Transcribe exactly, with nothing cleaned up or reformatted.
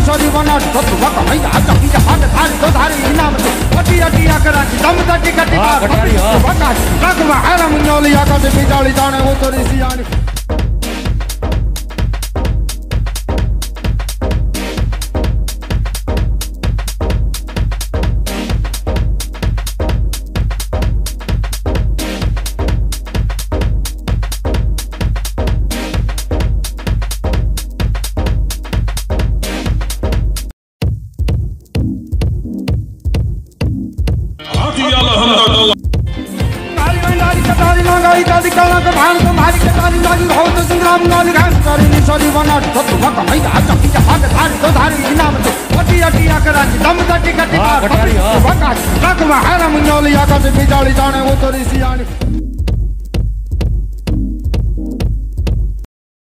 sorry वना तो वक भाई आजा पीछे भाग धार तो धारी इनाम तो अटी अटी करा दम दटी कटी वका रखवा हरम नोलिया का से बिजाली जाने वो तो रिसियानी सॉरी वना तो वक भाई आजा पीछे भाग धार तो धारी इनाम तो अटी अटी करा दम दटी कटी वका रखवा हरम नोलिया का से बिजाली जाने वो तो रिसियानी